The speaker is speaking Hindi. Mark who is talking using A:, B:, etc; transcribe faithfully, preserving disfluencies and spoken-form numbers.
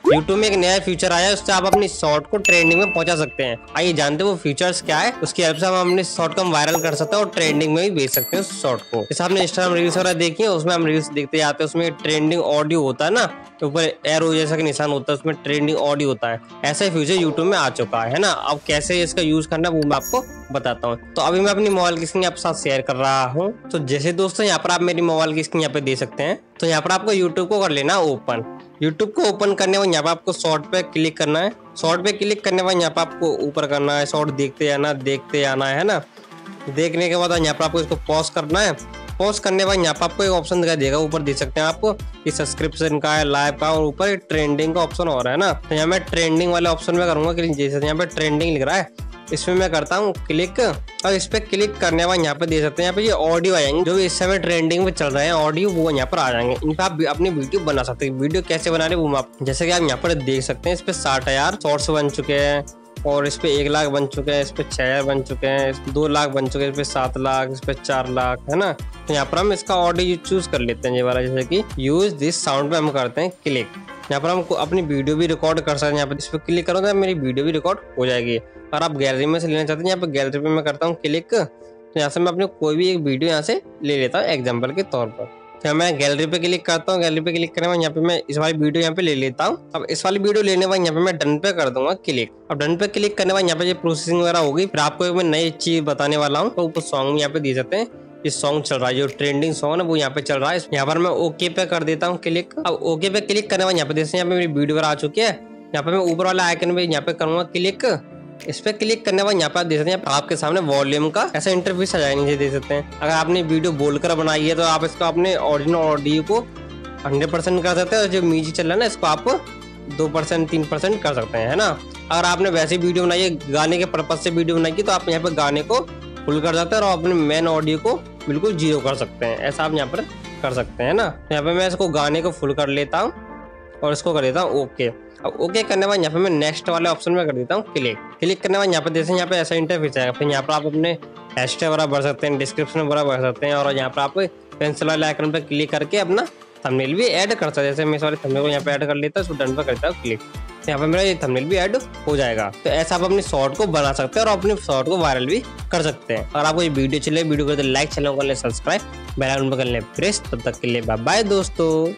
A: यूट्यूब में एक नया फीचर आया है, उससे आप अपनी शॉर्ट को ट्रेंडिंग में पहुंचा सकते हैं। आइए जानते हैं वो फीचर्स क्या है। उसकी हेल्प से हम अपने शॉर्ट को हम वायरल कर सकते हैं और ट्रेंडिंग में भी भेज सकते हैं उस शॉर्ट को। जैसे आपने इंस्टाग्राम रील्स वगैरह देखी है, उसमें हम रील्स देखते जाते हैं, उसमें ट्रेंडिंग ऑडियो होता है ना, तो ऊपर एरो जैसा का निशान होता है, उसमें ट्रेंडिंग ऑडियो होता है। ऐसा ही फीचर यूट्यूब में आ चुका है ना। अब कैसे इसका यूज करना है वो मैं आपको बताता हूँ। तो अभी मैं अपनी मोबाइल की स्क्रीन आपके साथ शेयर कर रहा हूँ। तो जैसे दोस्तों यहाँ पर आप मेरी मोबाइल की स्क्रीन यहाँ पे दे सकते हैं। तो यहाँ पर आपको यूट्यूब को कर लेना ओपन। यूट्यूब को ओपन करने के बाद यहाँ पे आपको शॉर्ट पे क्लिक करना है। शॉर्ट पे क्लिक करने के बाद यहाँ पे आपको ऊपर करना है, शॉर्ट देखते आना देखते आना है ना। देखने के बाद यहाँ पे आपको इसको पॉज करना है। पॉज करने के बाद यहाँ पे आपको एक ऑप्शन दिखाई देगा, ऊपर देख सकते हैं आपको कि सब्सक्रिप्शन का है, लाइव का, और ऊपर ट्रेंडिंग का ऑप्शन हो रहा है ना। तो यहाँ मैं ट्रेंडिंग वाले ऑप्शन में करूंगा क्लिक। जैसे यहाँ पे ट्रेंडिंग लिख रहा है, इसमें मैं करता हूँ क्लिक। और इस पे क्लिक करने के बाद यहाँ पे देख सकते हैं यहाँ पे ये ऑडियो आ जाएंगे, जो भी इस समय ट्रेंडिंग में चल रहे हैं ऑडियो, वो यहाँ पर आ जाएंगे। इन पे आप अपनी वीडियो बना सकते हैं। वीडियो कैसे बना रहे हैं वो आप जैसे कि आप यहाँ पर देख सकते हैं। इस पे साठ हजार शॉर्ट्स बन चुके हैं, और इस पे एक लाख बन चुके हैं, इस पे छह हजार बन चुके हैं, इस पे दो लाख बन चुके हैं, इस पे सात लाख, इस पे चार लाख, है ना। तो यहाँ पर हम इसका ऑडियो चूज कर लेते हैं ये वाला, जैसे कि यूज दिस साउंड पे हम करते हैं क्लिक। यहाँ पर हम अपनी वीडियो भी रिकॉर्ड कर सकते हैं। यहाँ पे इस पे क्लिक करो तो मेरी वीडियो भी रिकॉर्ड हो जाएगी। और आप गैलरी में से लेना चाहते हैं, यहाँ पे गैलरी पे मैं करता हूँ क्लिक। तो यहाँ से मैं अपने कोई भी एक वीडियो यहाँ से ले लेता हूँ एग्जाम्पल के तौर पर। तो मैं गैलरी पे क्लिक करता हूँ। गैलरी पे क्लिक करने के बाद यहाँ पे मैं इस वाली वीडियो यहाँ पे ले लेता हूँ। अब इस वाली वीडियो लेने के बाद यहाँ पे मैं डन पे कर दूंगा क्लिक। अब डन पे क्लिक करने के बाद यहाँ पे ये प्रोसेसिंग वगैरह होगी। फिर आपको एक मैं नई चीज बताने वाला हूँ। तो ऊपर सॉन्ग यहाँ पे दे सकते हैं, इस सॉन्ग चल रहा है, जो ट्रेंडिंग सॉन्ग है वो यहाँ पे चल रहा है। यहाँ पर मैं ओके पे कर देता हूँ क्लिक। अब ओके पे क्लिक करने के बाद यहाँ पे देखते हैं यहाँ पे मेरी वीडियो आ चुकी है। यहाँ पे मैं ऊपर वाला आइकन पे यहाँ पे करूंगा क्लिक। इस पे क्लिक करने के बाद यहाँ पे देख सकते हैं आपके सामने वॉल्यूम का ऐसा इंटरफेस आ जाएगा, नीचे देख सकते हैं। अगर आपने वीडियो बोलकर बनाई है तो आप इसको अपने ओरिजिनल ऑडियो को हंड्रेड परसेंट कर सकते हैं, और जो म्यूजिक चल रहा है ना इसको आप दो परसेंट तीन परसेंट कर सकते हैं, है ना। अगर आपने वैसे वीडियो बनाई है, गाने के पर्पज से वीडियो बनाई है, तो आप यहाँ पे गाने को फुल कर सकते हैं और अपने मेन ऑडियो को बिल्कुल जीरो कर सकते हैं। ऐसा आप यहाँ पर कर सकते हैं ना। यहाँ पे मैं इसको गाने को फुल कर लेता हूँ और इसको कर देता हूँ ओके। अब ओके करने के बाद यहाँ पे मैं नेक्स्ट वाले ऑप्शन में कर देता हूँ क्लिक। क्लिक करने के बाद यहाँ पे देखते हैं यहाँ पे ऐसा इंटरफेस आएगा। फिर यहाँ पर आप अपने हैशटैग वगैरह भर सकते हैं, डिस्क्रिप्शन वगैरह भर सकते हैं, और यहाँ पर आप पेंसिल वाले आइकन पे क्लिक करके अपना थंबनेल भी ऐड कर सकते हैं। जैसे मैं इस वाले थंबनेल को यहाँ पे ऐड कर लेता हूँ, उसको डन पे करता हूँ क्लिक। तो यहाँ पे मेरा ये थंबनेल भी ऐड हो जाएगा। तो ऐसा आप अपनी शॉर्ट को बना सकते हैं और अपनी शॉर्ट को वायरल भी कर सकते हैं। और आपको ये वीडियो चले वीडियो को लाइक, चैनल को कर ले सब्सक्राइब, बेल आइकन पर कर ले प्रेस। तब तक के लिए बाय बाय दोस्तों।